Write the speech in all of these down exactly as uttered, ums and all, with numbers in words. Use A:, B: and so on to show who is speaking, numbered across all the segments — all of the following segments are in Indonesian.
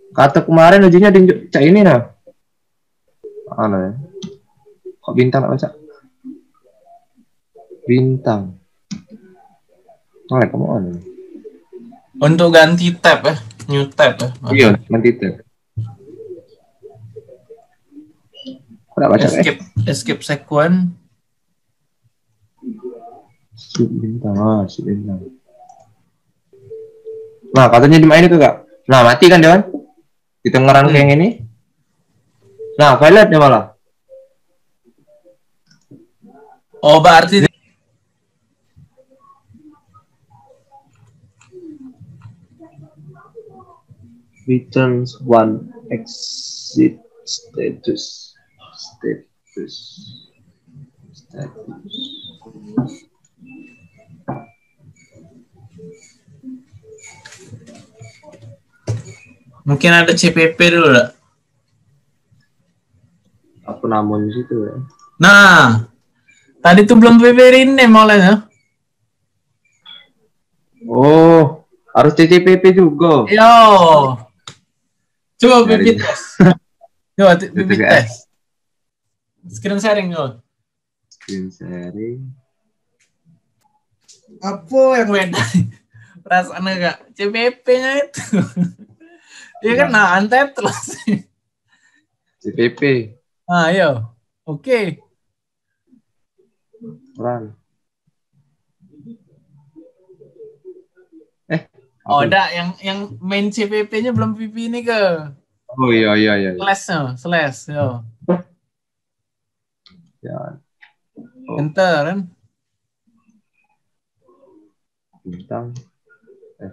A: Kata kemarin ujinya di cak ini nah. Mana ya? Kok bintang apa cak? Bintang. Mana kamu anu?
B: Untuk ganti tab ya, new tab ya.
A: Iya, ganti tab.
B: Escape, eh? escape sequence.
A: Sip bintang, ah, sip bintang. Nah, katanya dimain itu kak. Nah, mati kan Dewan? Di tengah rangkaian hmm. ini. Nah, violet dia malah.
B: Oh, berarti
A: returns one exit status status status.
B: Mungkin ada C P P dulu lah.
A: Apa namanya situ ya?
B: Nah, tadi tuh belum P P rename olehnya.
A: Oh, harus C C P P juga.
B: Yo, coba P P test. Coba P P test. Screen sharing yo.
A: Screen sharing.
B: Apa yang beda? Perasaan enggak C P P-nya itu. Dia kan nah antet terus.
A: C P P.
B: Ah, yo. Oke. Okay.
A: Run. Eh,
B: oh, ada yang yang main C P P-nya belum P P ini ke.
A: Oh iya iya iya.
B: Slash slash yo.
A: Ya.
B: Oh. Enter kan.
A: Bintang. Eh.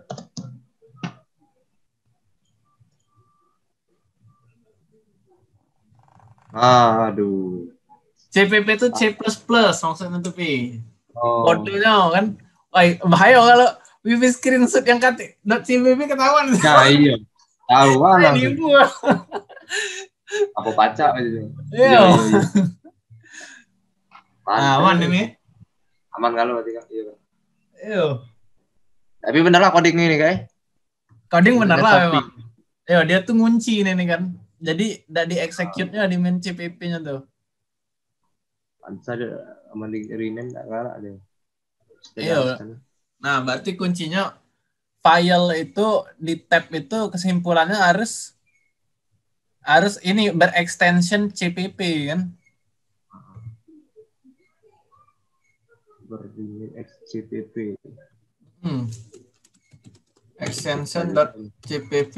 A: Ah, aduh.
B: C P P itu C plus plus maksudnya tuh Pi. Oh. Kodenya kan. Wah, bahaya kalau P P screenshot yang kata .C P P ketahuan.
A: Nah, iya. Tahu lah.
B: Nipu.
A: Apa baca aja.
B: Iya.
A: Nah,
B: aman ini.
A: Aman kalau berarti kan. Iya.
B: Iya.
A: Tapi bener lah coding ini, guys.
B: Coding bener lah memang. Iya, dia tuh ngunci ini kan. Jadi udah di execute-nya di main C P P-nya tuh.
A: Pansa ada aman di rename enggak kalah ada.
B: Iya. Nah, berarti kuncinya file itu di tab itu kesimpulannya harus harus ini berextension C P P kan?
A: Berdiri C P P.
B: Hmm. extension .c p p.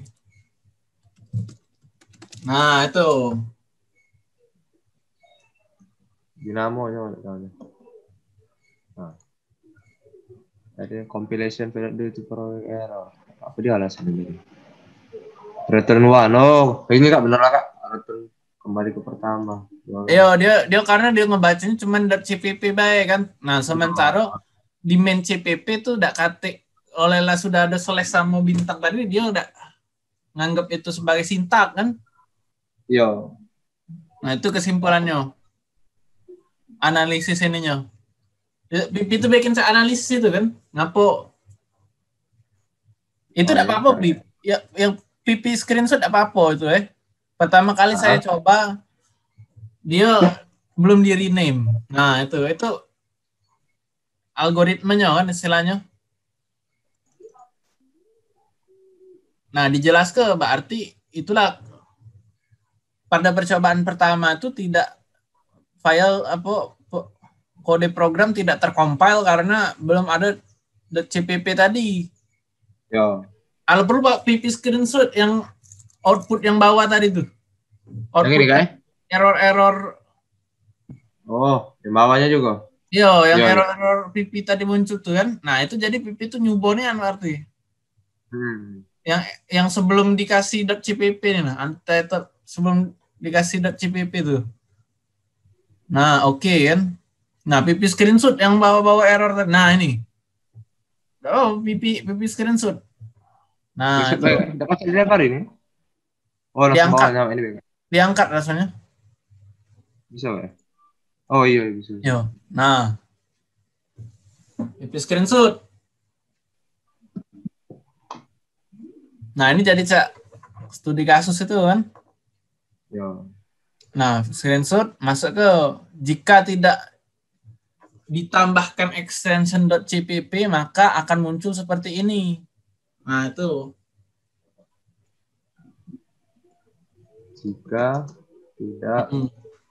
B: Nah, itu.
A: Dinamo-nya mana? Nah. Ada compilation failed due to error. Apa dia alasan ini? Return one. Oh, ini Kak bener lah Kak. Return kembali ke pertama.
B: Iya, dia dia karena dia ngebacanya cuma .cpp baik kan. Nah, sementara oh. di main C P P tuh udah kate oleh lah sudah ada slash sama bintang tadi dia udah nganggap itu sebagai sintak kan?
A: Iya.
B: Nah, itu kesimpulannya. Analisis ininya. Itu bikin saya analisis itu kan. Ngapo? Itu enggak oh, apa-apa, Bib. Ya, yang P P screenshot enggak apa-apa itu eh. Pertama kali ah. saya coba dia belum di rename. Nah, itu itu algoritmenya kan istilahnya. Nah, dijelaskan berarti itulah pada percobaan pertama itu tidak file apa kode program tidak tercompile karena belum ada .cpp tadi.
A: Ya.
B: Kalau perlu Pak P P screenshot yang output yang bawah tadi tuh. Output
A: yang ini kan?
B: Error-error.
A: Oh, yang bawahnya juga.
B: Iya, yang error-error P P tadi muncul tuh kan. Nah, itu jadi P P itu newborn-nya berarti. Hmm. Yang yang sebelum dikasih .cpp nih nah, ante sebelum dikasih .cpp tuh. Nah, oke okay, kan. Nah, P P screenshot yang bawa-bawa error tadi. Nah, ini. Oh, P P P P screenshot. Nah,
A: itu dapat dilempar ini. Oh, langsung bawahnya ini.
B: Diangkat rasanya.
A: Bisa ya? Oh iya bisa.
B: Yo. Nah. P P screenshot. Nah, ini jadi Cak studi kasus itu kan.
A: Ya.
B: Nah, screenshot masuk ke jika tidak ditambahkan extension .cpp maka akan muncul seperti ini. Nah, itu.
A: Jika tidak
B: Hmm.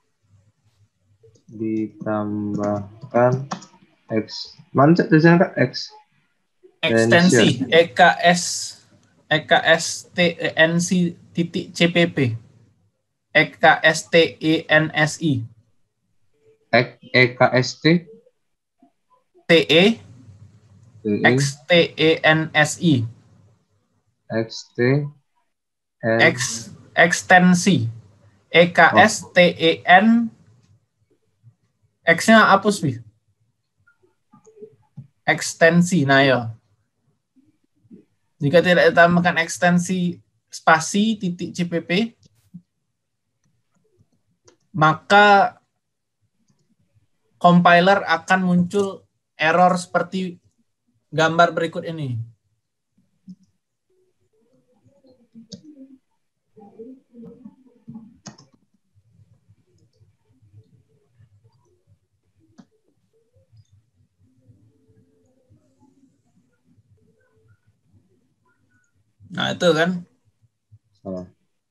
A: ditambahkan X. Mana tulisannya Kak? X.
B: Ekstensi E K S E K S T E N C titik C P P. E K S T E N S I.
A: E K S T
B: T E X T E N S I.
A: X T N
B: X ekstensi. E K S T E N X-nya hapus, Bi. Ekstensi. Nah, ya. Jika tidak ditambahkan ekstensi spasi titik C P P, maka compiler akan muncul error seperti gambar berikut ini. Nah, itu kan.
A: Salah.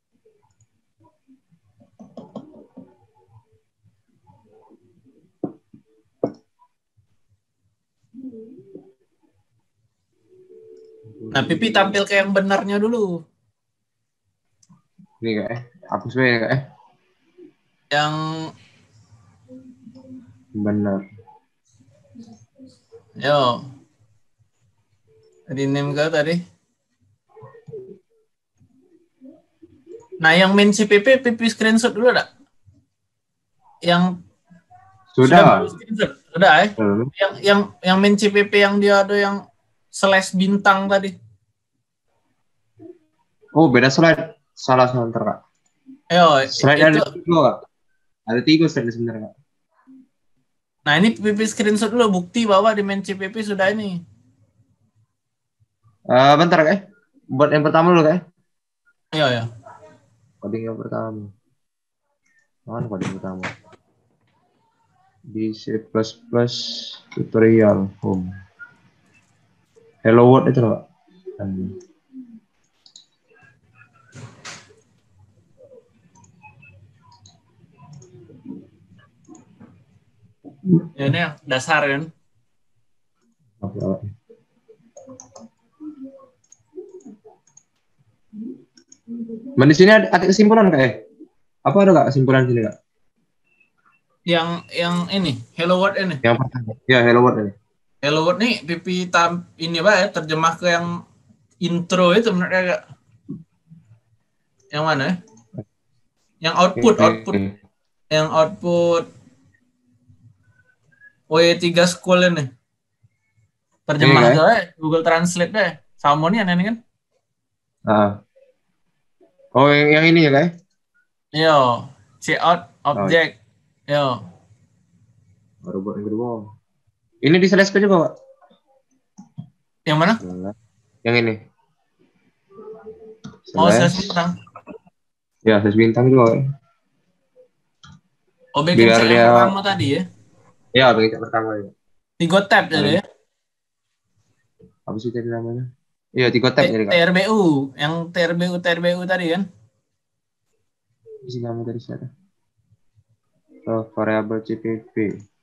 B: Nah, Pipi tampil ke yang benarnya dulu.
A: Ini Kak eh. Hapus ya Kak eh.
B: Yang
A: benar.
B: Yo. Tadi name kau tadi. Nah, yang main C P P, Pipi screenshot dulu ada? Yang
A: Sudah.
B: Sudah screenshot? Sudah eh?
A: Hmm.
B: Yang yang yang main C P P yang dia ada yang slash bintang tadi.
A: Oh, beda slide. Salah sebentar Kak.
B: Yo,
A: Slide
B: itu.
A: ada tiga Kak. Ada tiga slide sebenarnya Kak.
B: Nah, ini Pipi screenshot dulu bukti bahwa di main C P P sudah ini.
A: Uh, bentar Kak eh. Buat yang pertama dulu Kak eh.
B: Iya, ya.
A: Coding yang pertama. Mana coding pertama? Di C plus plus tutorial home. Hello world itu loh.
B: Ya, ini yang dasar kan.
A: Oke. Man, di sini ada, ada kesimpulan Kak eh? Apa ada Kak kesimpulan sini Kak?
B: Yang yang ini Hello World ini.
A: Yang pertama. Ya Hello World ini.
B: Hello World nih Pipi tam ini apa ya terjemah ke yang intro itu menurut Kak. Yang mana ya? Yang output
A: Oke.
B: output yang output W tiga School ini. Terjemah
A: Oke,
B: ke eh, Google Translate deh. Sama nih ini kan.
A: Ah. Oh yang, yang ini ya Kak?
B: Yo, check out object. Yo.
A: Baru buat yang kedua. Ini di slash juga Pak?
B: Yang mana?
A: Yang ini.
B: Oh, slash bintang.
A: Ya, slash bintang juga.
B: Oh, bikin
A: Biar
B: cek
A: dia...
B: yang pertama tadi ya?
A: Ya, bikin cek pertama ya.
B: Tiga tab jadi ya?
A: Apa sih tadi namanya? Iya, tiga tab jadi Kak.
B: T R B U, yang T R B U T R B U tadi kan?
A: Isi nama dari siapa? Oh, variabel C P P.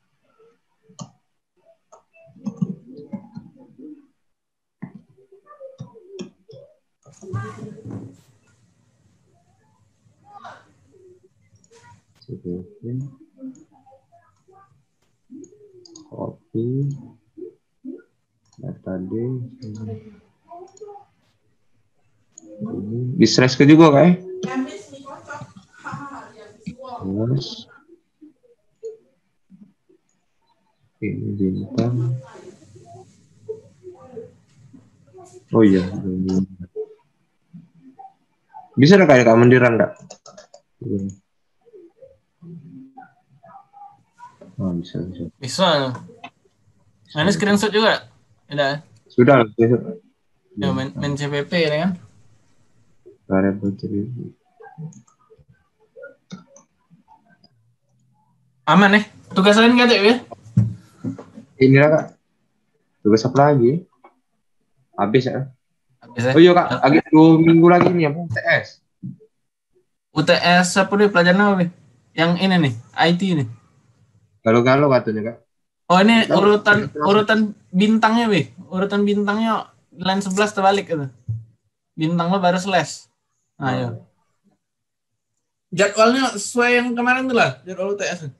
A: C P P. Copy. Tadi ini di slash ke juga Kak? Terus ini bintang. Oh iya, bisa nggak kayak Kak Mendiran nggak? Oh, bisa bisa.
B: Bisa. Nah, ini screenshot juga. Udah.
A: Sudah.
B: Ya, main, main C P P ini kan.
A: Variable tree.
B: Aman ya? Tugas lain nggak Cek ya?
A: Inilah Kak. Tugas apa lagi? Habis ya?
B: Habis ya?
A: Oh iya Kak, lagi dua minggu lagi nih apa? U T S.
B: U T S apa nih pelajaran apa nih? Yang ini nih, I T nih.
A: Galau-galau katanya Kak.
B: Oh ini urutan urutan bintangnya weh, urutan bintangnya line sebelas terbalik itu. Bintang lo baru slash. Nah, oh. Ya. Jadwalnya sesuai yang kemarin tuh lah, jadwal U T S.